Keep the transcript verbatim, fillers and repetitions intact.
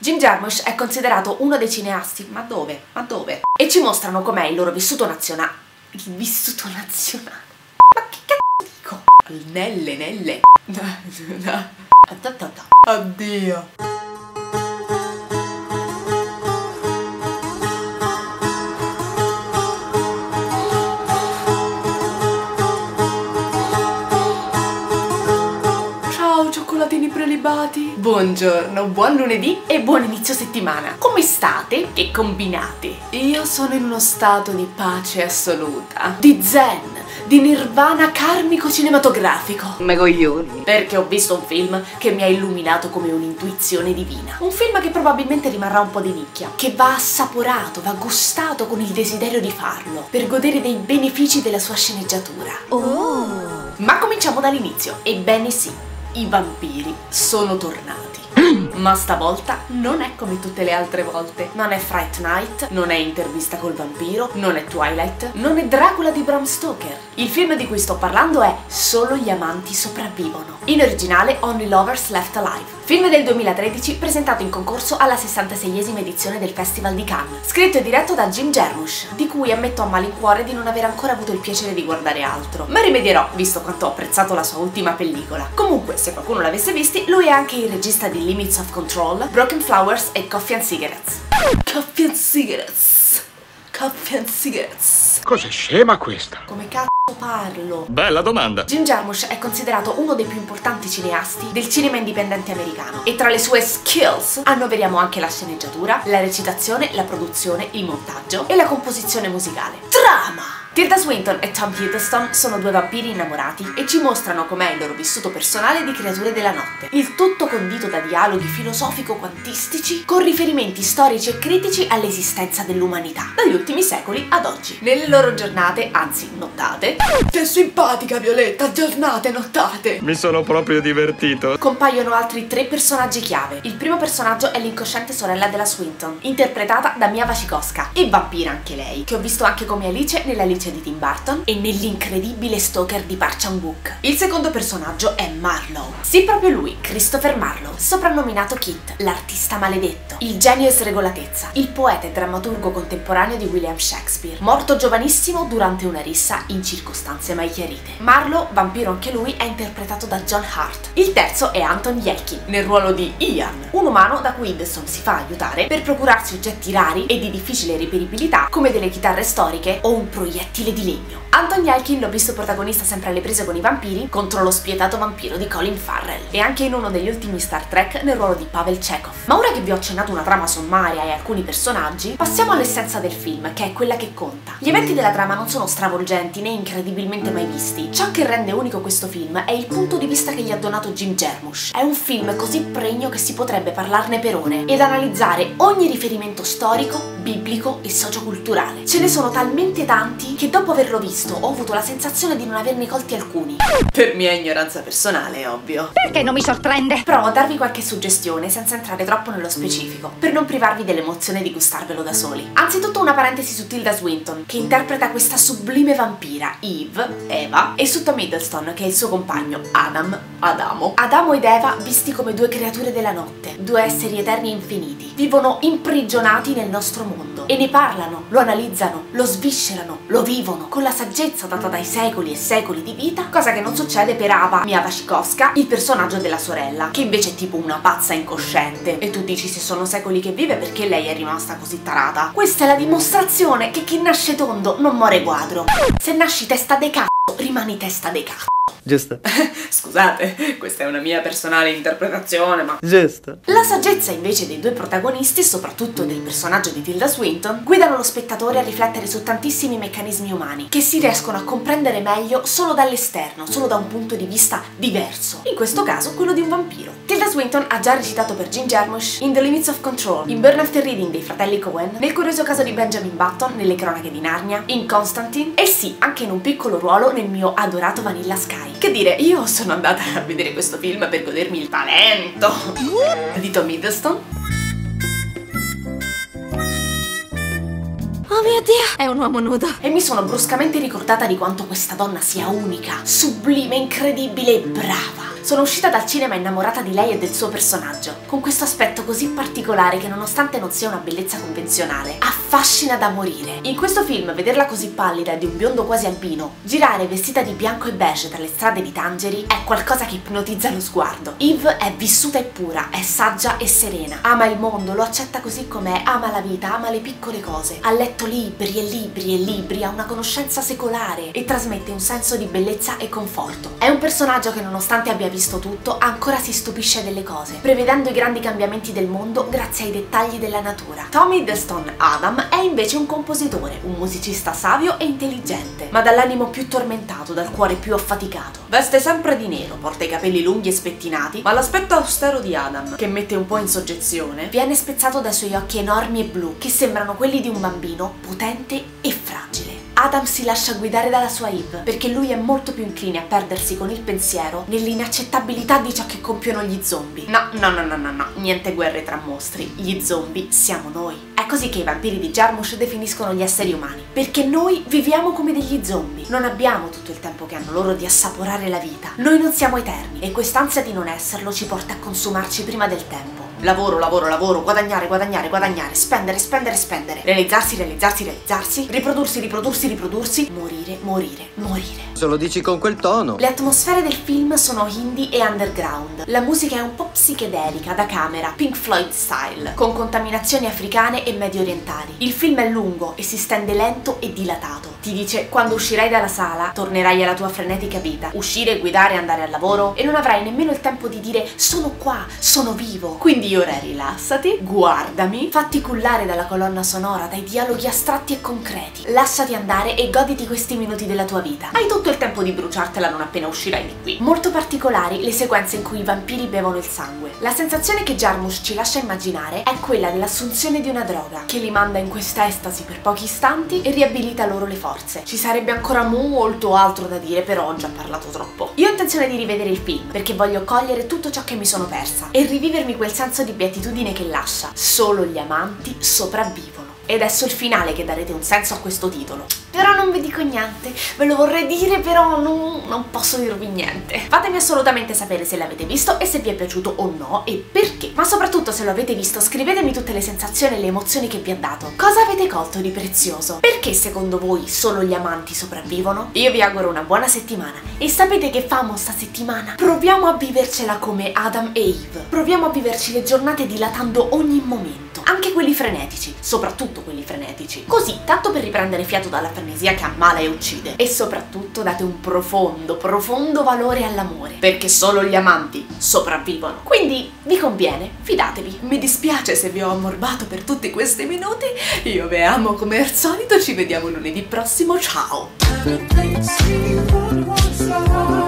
Jim Jarmusch è considerato uno dei cineasti, ma dove? Ma dove? E ci mostrano com'è il loro vissuto nazionale. Il vissuto nazionale. Ma che cazzo dico? Nelle, nelle. Addio. Cioccolatini prelibati. Buongiorno, buon lunedì e buon inizio settimana. Come state? Che combinate? Io sono in uno stato di pace assoluta, di zen, di nirvana karmico cinematografico. Me coglioni. Perché ho visto un film che mi ha illuminato come un'intuizione divina. Un film che probabilmente rimarrà un po' di nicchia, che va assaporato, va gustato con il desiderio di farlo, per godere dei benefici della sua sceneggiatura. Oh! Ma cominciamo dall'inizio. Ebbene sì. I vampiri sono tornati. Ma stavolta non è come tutte le altre volte. Non è Fright Night, non è Intervista col vampiro, non è Twilight, non è Dracula di Bram Stoker. Il film di cui sto parlando è Solo gli amanti sopravvivono. In originale Only Lovers Left Alive. Film del duemilatredici presentato in concorso alla sessantaseiesima edizione del Festival di Cannes. Scritto e diretto da Jim Jarmusch, di cui ammetto a malincuore di non aver ancora avuto il piacere di guardare altro. Ma rimedierò, visto quanto ho apprezzato la sua ultima pellicola. Comunque, se qualcuno l'avesse visti, lui è anche il regista di Limits of Control, Broken Flowers e Coffee and Cigarettes. Coffee and Cigarettes. Coffee and Cigarettes. Cos'è scema questa? Come cazzo parlo? Bella domanda. Jim Jarmusch è considerato uno dei più importanti cineasti del cinema indipendente americano e tra le sue skills annoveriamo anche la sceneggiatura, la recitazione, la produzione, il montaggio e la composizione musicale. Trama! Tilda Swinton e Tom Hiddleston sono due vampiri innamorati e ci mostrano com'è il loro vissuto personale di creature della notte. Il tutto condito da dialoghi filosofico-quantistici con riferimenti storici e critici all'esistenza dell'umanità, dagli ultimi secoli ad oggi. Nelle loro giornate, anzi nottate, che simpatica Violetta, giornate, nottate! Mi sono proprio divertito. Compaiono altri tre personaggi chiave. Il primo personaggio è l'incosciente sorella della Swinton, interpretata da Mia Wasikowska, e vampira anche lei, che ho visto anche come Alice nella Alice di Tim Burton e nell'incredibile Stalker di Park Chan-wook. Il secondo personaggio è Marlowe. Sì, proprio lui, Christopher Marlowe, soprannominato Kit, l'artista maledetto, il genio e sregolatezza, il poeta e drammaturgo contemporaneo di William Shakespeare, morto giovanissimo durante una rissa in circostanze mai chiarite. Marlowe, vampiro anche lui, è interpretato da John Hurt. Il terzo è Anton Yelchin, nel ruolo di Ian, un umano da cui Hiddleston si fa aiutare per procurarsi oggetti rari e di difficile reperibilità come delle chitarre storiche o un proiettile di legno. Anton Yelchin l'ho visto protagonista sempre alle prese con i vampiri contro lo spietato vampiro di Colin Farrell e anche in uno degli ultimi Star Trek nel ruolo di Pavel Chekhov. Ma ora che vi ho accennato una trama sommaria e alcuni personaggi, passiamo all'essenza del film, che è quella che conta. Gli eventi della trama non sono stravolgenti né incredibilmente mai visti. Ciò che rende unico questo film è il punto di vista che gli ha donato Jim Jarmusch. È un film così pregno che si potrebbe parlarne per ore ed analizzare ogni riferimento storico, biblico e socioculturale. Ce ne sono talmente tanti che dopo averlo visto ho avuto la sensazione di non averne colti alcuni. Per mia ignoranza personale, ovvio. Perché non mi sorprende? Provo a darvi qualche suggestione senza entrare troppo nello specifico, per non privarvi dell'emozione di gustarvelo da soli. Anzitutto una parentesi su Tilda Swinton, che interpreta questa sublime vampira, Eve, Eva, e su Tom Hiddleston, che è il suo compagno, Adam, Adamo. Adamo ed Eva visti come due creature della notte, due esseri eterni e infiniti. Vivono imprigionati nel nostro mondo e ne parlano, lo analizzano, lo sviscerano, lo vivono con la saggezza data dai secoli e secoli di vita, cosa che non succede per Ava, Mia Wasikowska, il personaggio della sorella, che invece è tipo una pazza incosciente. E tu dici se sono secoli che vive, perché lei è rimasta così tarata? Questa è la dimostrazione che chi nasce tondo non muore quadro. Se nasci testa de cazzo, rimani testa de cazzo. Giusto. Scusate, questa è una mia personale interpretazione, ma... Giusto. La saggezza invece dei due protagonisti, soprattutto del personaggio di Tilda Swinton, guidano lo spettatore a riflettere su tantissimi meccanismi umani che si riescono a comprendere meglio solo dall'esterno, solo da un punto di vista diverso. In questo caso quello di un vampiro. Tilda Swinton ha già recitato per Jim Jarmusch in The Limits of Control, in Burn After Reading dei fratelli Coen, nel curioso caso di Benjamin Button nelle cronache di Narnia, in Constantine e sì, anche in un piccolo ruolo nel mio adorato Vanilla Sky. Che dire, io sono andata a vedere questo film per godermi il talento di Tom Hiddleston. Oh mio Dio, è un uomo nudo. E mi sono bruscamente ricordata di quanto questa donna sia unica, sublime, incredibile e brava. Sono uscita dal cinema innamorata di lei e del suo personaggio, con questo aspetto così particolare che nonostante non sia una bellezza convenzionale, affascina da morire. In questo film vederla così pallida e di un biondo quasi albino, girare vestita di bianco e beige tra le strade di Tangeri è qualcosa che ipnotizza lo sguardo. Eve è vissuta e pura, è saggia e serena, ama il mondo, lo accetta così com'è, ama la vita, ama le piccole cose. Ha letto libri e libri e libri, ha una conoscenza secolare e trasmette un senso di bellezza e conforto. È un personaggio che nonostante abbia visto tutto, ancora si stupisce delle cose, prevedendo i grandi cambiamenti del mondo grazie ai dettagli della natura. Tommy Hiddleston Adam è invece un compositore, un musicista savio e intelligente, ma dall'animo più tormentato, dal cuore più affaticato. Veste sempre di nero, porta i capelli lunghi e spettinati, ma l'aspetto austero di Adam, che mette un po' in soggezione, viene spezzato dai suoi occhi enormi e blu, che sembrano quelli di un bambino potente e fragile. Adam si lascia guidare dalla sua Eve, perché lui è molto più incline a perdersi con il pensiero nell'inaccettabilità di ciò che compiono gli zombie. No, no, no, no, no, no, niente guerre tra mostri, gli zombie siamo noi. È così che i vampiri di Jarmusch definiscono gli esseri umani, perché noi viviamo come degli zombie. Non abbiamo tutto il tempo che hanno loro di assaporare la vita. Noi non siamo eterni e quest'ansia di non esserlo ci porta a consumarci prima del tempo. Lavoro, lavoro, lavoro, guadagnare, guadagnare, guadagnare, spendere, spendere, spendere, realizzarsi, realizzarsi, realizzarsi, riprodursi, riprodursi, riprodursi, morire, morire, morire. Se lo dici con quel tono. Le atmosfere del film sono indie e underground. La musica è un po' psichedelica, da camera, Pink Floyd style, con contaminazioni africane e medio orientali. Il film è lungo e si stende lento e dilatato. Ti dice: quando uscirai dalla sala tornerai alla tua frenetica vita, uscire, guidare, andare al lavoro, e non avrai nemmeno il tempo di dire sono qua, sono vivo. Quindi ora rilassati, guardami, fatti cullare dalla colonna sonora, dai dialoghi astratti e concreti, lasciati andare e goditi questi minuti della tua vita. Hai tutto il tempo di bruciartela non appena uscirai di qui. Molto particolari le sequenze in cui i vampiri bevono il sangue. La sensazione che Jarmusch ci lascia immaginare è quella dell'assunzione di una droga che li manda in questa estasi per pochi istanti e riabilita loro le forze. Ci sarebbe ancora molto altro da dire, però ho già parlato troppo. Io ho intenzione di rivedere il film perché voglio cogliere tutto ciò che mi sono persa e rivivermi quel senso di beatitudine che lascia. Solo gli amanti sopravvivono. Ed è sul finale che darete un senso a questo titolo. Però non vi dico niente, ve lo vorrei dire però non, non posso dirvi niente. Fatemi assolutamente sapere se l'avete visto e se vi è piaciuto o no e perché. Ma soprattutto se lo avete visto scrivetemi tutte le sensazioni e le emozioni che vi ha dato. Cosa avete colto di prezioso? Perché secondo voi solo gli amanti sopravvivono? Io vi auguro una buona settimana e sapete che famo sta settimana? Proviamo a vivercela come Adam e Eve. Proviamo a viverci le giornate dilatando ogni momento, anche quelli frenetici, soprattutto quelli frenetici. Così, tanto per riprendere fiato dalla frenesia che ammala e uccide. E soprattutto date un profondo, profondo valore all'amore, perché solo gli amanti sopravvivono. Quindi vi conviene, fidatevi. Mi dispiace se vi ho ammorbato per tutti questi minuti. Io vi amo come al solito, ci vediamo lunedì prossimo, ciao!